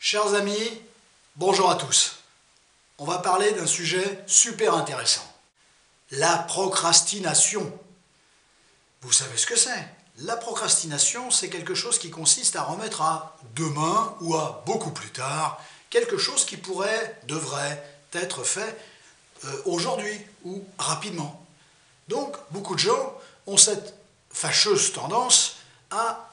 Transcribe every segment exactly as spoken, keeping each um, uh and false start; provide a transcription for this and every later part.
Chers amis, bonjour à tous. On va parler d'un sujet super intéressant. La procrastination. Vous savez ce que c'est? La procrastination, c'est quelque chose qui consiste à remettre à demain ou à beaucoup plus tard quelque chose qui pourrait, devrait être fait euh, aujourd'hui ou rapidement. Donc, beaucoup de gens ont cette fâcheuse tendance à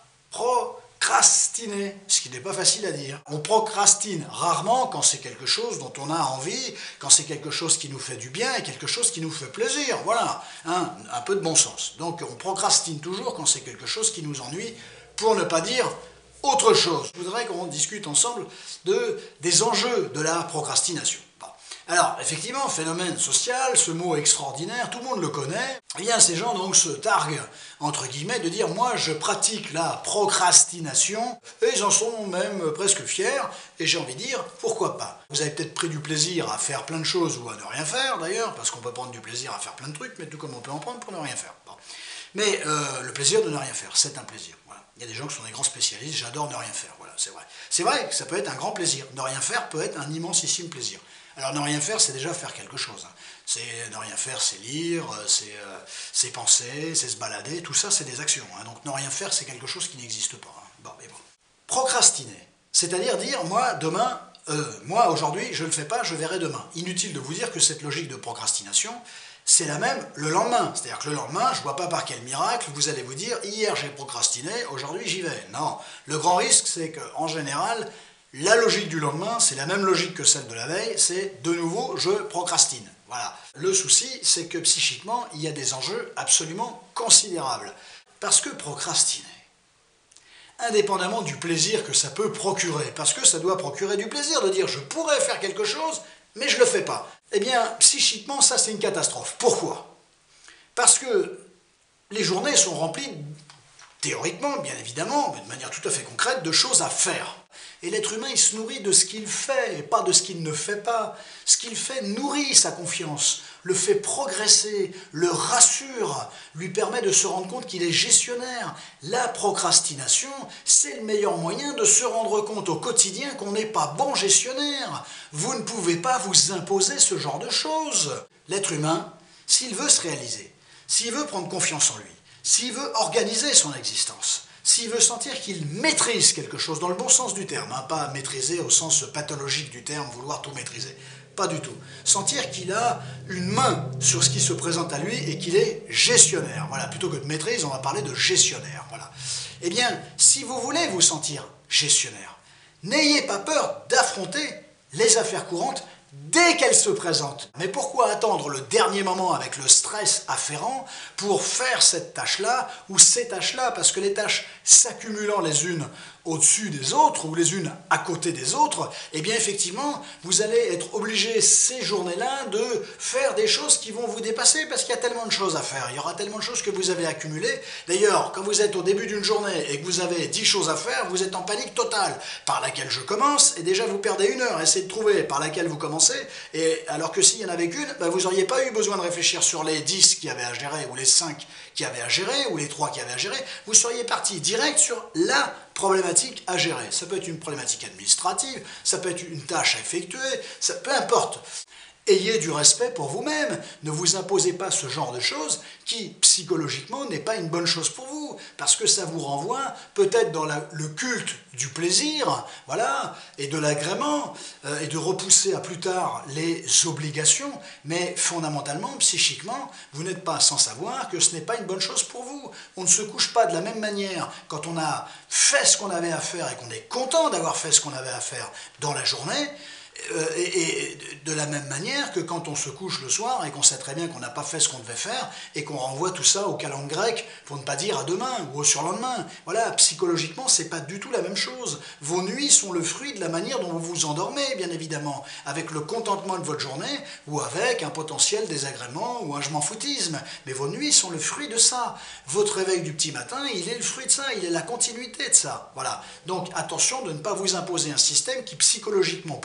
procrastiner, ce qui n'est pas facile à dire. On procrastine rarement quand c'est quelque chose dont on a envie, quand c'est quelque chose qui nous fait du bien et quelque chose qui nous fait plaisir. Voilà, hein, un peu de bon sens. Donc on procrastine toujours quand c'est quelque chose qui nous ennuie, pour ne pas dire autre chose. Je voudrais qu'on discute ensemble de, des enjeux de la procrastination. Bon. Alors, effectivement, phénomène social, ce mot extraordinaire, tout le monde le connaît. Eh bien, ces gens donc se targuent, entre guillemets, de dire « moi, je pratique la procrastination » et ils en sont même presque fiers, et j'ai envie de dire « pourquoi pas ?» Vous avez peut-être pris du plaisir à faire plein de choses ou à ne rien faire, d'ailleurs, parce qu'on peut prendre du plaisir à faire plein de trucs, mais tout comme on peut en prendre pour ne rien faire. Bon. Mais euh, le plaisir de ne rien faire, c'est un plaisir. Voilà. Il y a des gens qui sont des grands spécialistes, j'adore ne rien faire, voilà, c'est vrai. C'est vrai que ça peut être un grand plaisir, ne rien faire peut être un immensissime plaisir. Alors ne rien faire, c'est déjà faire quelque chose. Hein. C'est ne rien faire, c'est lire, c'est euh, penser, c'est se balader, tout ça c'est des actions. Hein. Donc ne rien faire, c'est quelque chose qui n'existe pas. Hein. Bon, mais bon. Procrastiner, c'est-à-dire dire moi demain, euh, moi aujourd'hui je ne le fais pas, je verrai demain. Inutile de vous dire que cette logique de procrastination, c'est la même le lendemain. C'est-à-dire que le lendemain, je ne vois pas par quel miracle, vous allez vous dire hier j'ai procrastiné, aujourd'hui j'y vais. Non, le grand risque c'est qu'en général, la logique du lendemain, c'est la même logique que celle de la veille, c'est de nouveau, je procrastine. Voilà. Le souci, c'est que psychiquement, il y a des enjeux absolument considérables. Parce que procrastiner, indépendamment du plaisir que ça peut procurer, parce que ça doit procurer du plaisir de dire je pourrais faire quelque chose, mais je ne le fais pas. Eh bien, psychiquement, ça c'est une catastrophe. Pourquoi? Parce que les journées sont remplies, théoriquement, bien évidemment, mais de manière tout à fait concrète, de choses à faire. Et l'être humain, il se nourrit de ce qu'il fait, et pas de ce qu'il ne fait pas. Ce qu'il fait nourrit sa confiance, le fait progresser, le rassure, lui permet de se rendre compte qu'il est gestionnaire. La procrastination, c'est le meilleur moyen de se rendre compte au quotidien qu'on n'est pas bon gestionnaire. Vous ne pouvez pas vous imposer ce genre de choses. L'être humain, s'il veut se réaliser, s'il veut prendre confiance en lui, s'il veut organiser son existence, s'il veut sentir qu'il maîtrise quelque chose, dans le bon sens du terme, hein, pas maîtriser au sens pathologique du terme, vouloir tout maîtriser, pas du tout. Sentir qu'il a une main sur ce qui se présente à lui et qu'il est gestionnaire. Voilà, plutôt que de maîtrise, on va parler de gestionnaire. Voilà. Eh bien, si vous voulez vous sentir gestionnaire, n'ayez pas peur d'affronter les affaires courantes dès qu'elles se présentent. Mais pourquoi attendre le dernier moment avec le stress afférent pour faire cette tâche-là ou ces tâches-là? Parce que les tâches s'accumulant les unes au-dessus des autres ou les unes à côté des autres, eh bien effectivement, vous allez être obligé ces journées-là de faire des choses qui vont vous dépasser parce qu'il y a tellement de choses à faire, il y aura tellement de choses que vous avez accumulées. D'ailleurs, quand vous êtes au début d'une journée et que vous avez dix choses à faire, vous êtes en panique totale. Par laquelle je commence, et déjà vous perdez une heure, essayez de trouver par laquelle vous commencez, et alors que s'il n'y en avait qu'une, ben vous n'auriez pas eu besoin de réfléchir sur les dix qui avaient à gérer, ou les cinq qui avaient à gérer, ou les trois qui avaient à gérer, vous seriez parti direct sur la problématique à gérer. Ça peut être une problématique administrative, ça peut être une tâche à effectuer, ça, peu importe. Ayez du respect pour vous-même, ne vous imposez pas ce genre de choses qui, psychologiquement, n'est pas une bonne chose pour vous, parce que ça vous renvoie peut-être dans la, le culte du plaisir, voilà, et de l'agrément, euh, et de repousser à plus tard les obligations, mais fondamentalement, psychiquement, vous n'êtes pas sans savoir que ce n'est pas une bonne chose pour vous. On ne se couche pas de la même manière quand on a fait ce qu'on avait à faire et qu'on est content d'avoir fait ce qu'on avait à faire dans la journée, et de la même manière que quand on se couche le soir et qu'on sait très bien qu'on n'a pas fait ce qu'on devait faire et qu'on renvoie tout ça au calendrier grec pour ne pas dire à demain ou au surlendemain. Voilà, psychologiquement, c'est pas du tout la même chose. Vos nuits sont le fruit de la manière dont vous vous endormez, bien évidemment, avec le contentement de votre journée ou avec un potentiel désagrément ou un je m'en foutisme. Mais vos nuits sont le fruit de ça. Votre réveil du petit matin, il est le fruit de ça, il est la continuité de ça. Voilà. Donc attention de ne pas vous imposer un système qui, psychologiquement pour vous,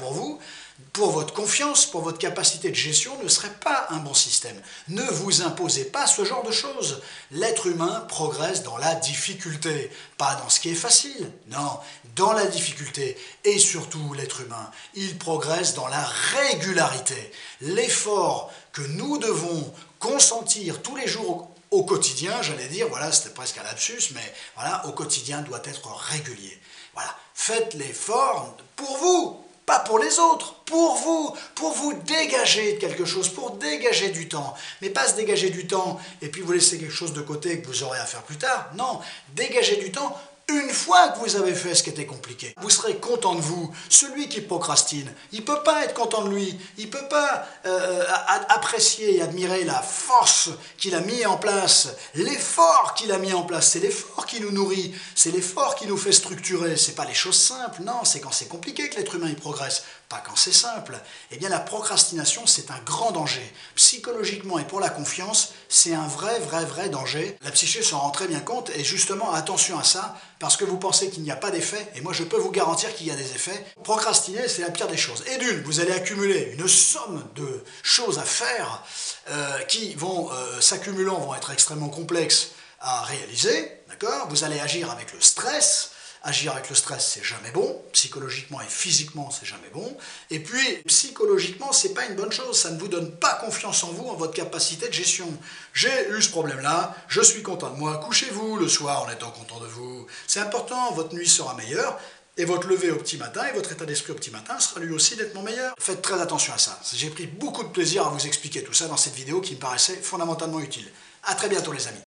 pour votre confiance, pour votre capacité de gestion, ne serait pas un bon système. Ne vous imposez pas ce genre de choses. L'être humain progresse dans la difficulté, pas dans ce qui est facile, non, dans la difficulté. Et surtout, l'être humain, il progresse dans la régularité. L'effort que nous devons consentir tous les jours au quotidien, j'allais dire, voilà, c'était presque un lapsus, mais voilà, au quotidien doit être régulier. Voilà, faites l'effort pour vous, pas pour les autres, pour vous, pour vous dégager de quelque chose, pour dégager du temps. Mais pas se dégager du temps et puis vous laisser quelque chose de côté que vous aurez à faire plus tard. Non, dégager du temps une fois que vous avez fait ce qui était compliqué. Vous serez content de vous. Celui qui procrastine, il ne peut pas être content de lui. Il ne peut pas euh, apprécier et admirer la force qu'il a mis en place, l'effort qu'il a mis en place. C'est l'effort qui nous nourrit, c'est l'effort qui nous fait structurer. Ce n'est pas les choses simples, non, c'est quand c'est compliqué que l'être humain il progresse. Pas quand c'est simple. Eh bien la procrastination, c'est un grand danger. Psychologiquement et pour la confiance, c'est un vrai, vrai, vrai danger. La psyché s'en rend très bien compte et justement, attention à ça, parce que vous pensez qu'il n'y a pas d'effet, et moi je peux vous garantir qu'il y a des effets. Procrastiner, c'est la pire des choses. Et d'une, vous allez accumuler une somme de choses à faire euh, qui vont, euh, s'accumulant, vont être extrêmement complexes à réaliser, d'accord ? Vous allez agir avec le stress. Agir avec le stress, c'est jamais bon. Psychologiquement et physiquement, c'est jamais bon. Et puis, psychologiquement, c'est pas une bonne chose. Ça ne vous donne pas confiance en vous, en votre capacité de gestion. J'ai eu ce problème-là, je suis content de moi. Couchez-vous le soir en étant content de vous. C'est important, votre nuit sera meilleure. Et votre lever au petit matin et votre état d'esprit au petit matin sera lui aussi nettement meilleur. Faites très attention à ça. J'ai pris beaucoup de plaisir à vous expliquer tout ça dans cette vidéo qui me paraissait fondamentalement utile. À très bientôt les amis.